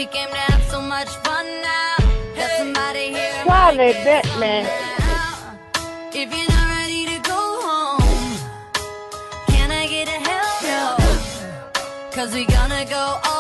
came to have so much fun now. Got somebody here. Quale Batman. If you're not ready to go home, can I get a hell no? 'Cause we gonna go all